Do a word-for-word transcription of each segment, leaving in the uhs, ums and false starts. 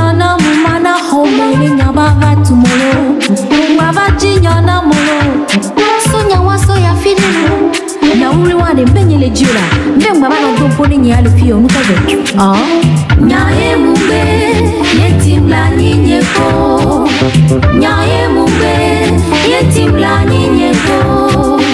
nyana mumana home nyabava tumolo mavaji nyana molo sonya waso ya fidelo na uri wane mbenyele jura mbengba bana domponi nyali pio nukaze ah nyae mumbe yetimla nyinyeko nyae mumbe yetimla nyinyeko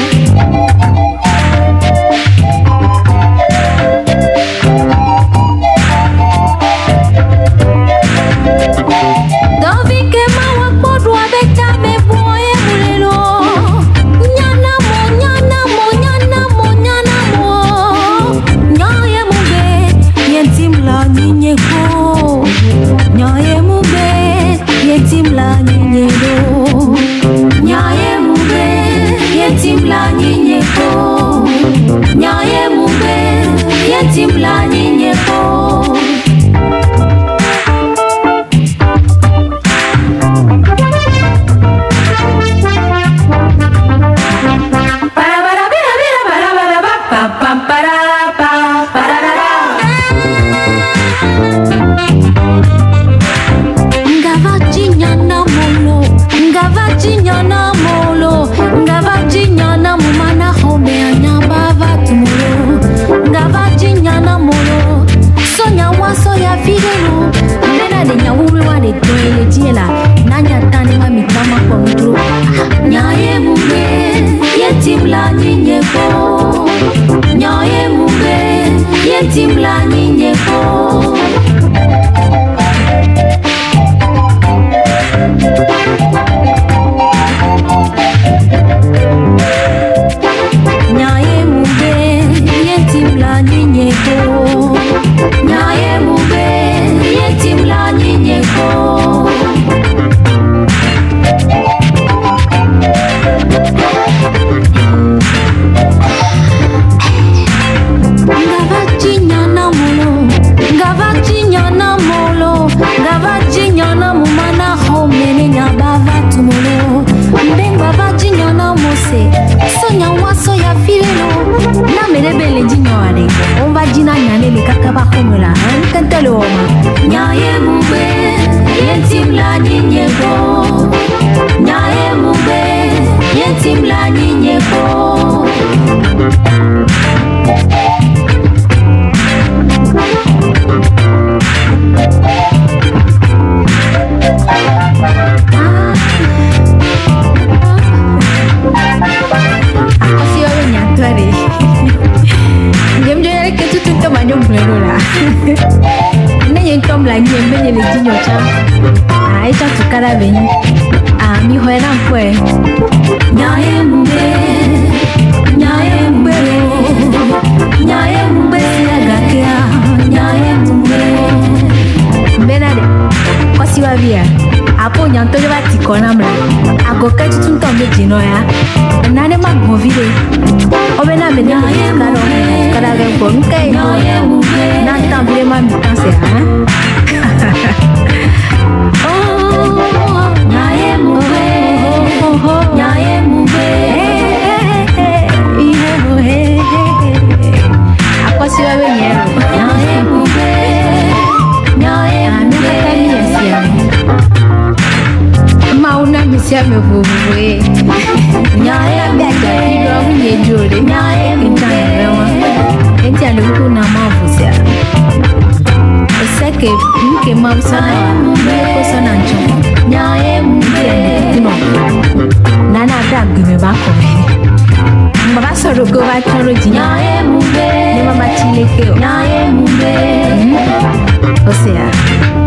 Timla ninyeko para para para para para para para para ngavaji nyana molo ngavaji nyana molo ngavaji nyana mumana home anyabava tumolo ngavaji nyana molo sonya waso ya fidelo mena de nyawulu wa de toile tiela nanya tani ma mitama kontro nyaye mumbe yetimla ninyeko nyaye mumbe yetimla ninyeko nyaye mumbe yetimla ninyeko nyaye mumbe yetimla ninyeko ngavaji nyana molo ngavaji nyana molo ngavaji nyana mumana homene nyabava tumolo mbengwa vaji nyana mose sonya waso ya filelo na merebele jinyoare omba jina nyane le kakaba homola kantalo oma nyaye mumbe yetimla ninyeko nyaye mumbe yetimla ninyeko la nyembe ni jinyo cha aisha tukara benyi ami hoena kwe nyaye mbe nyaye mbe nyaye mbe siagakia nyaye mbe benade kwasi wabia apo nyantoje batikona mla agoka tutuntombe jino ya nane magovile obena benya karo kara ga bonke nyaye mbe na tambule ma mitanse ha nyaye mube nyaye mube ihe he akwasi wa benyero nyaye mube nyaye mube mauna misia mevuvuwe nyaye mube iro nyejore nyaye mube enti aluku na mavusia seke nke mabusana ko sana ncho nyaye mbe no nana da gbe ba ko mama soro go ba toro ji nyaye mbe ne mama chileke nyaye mbe o sea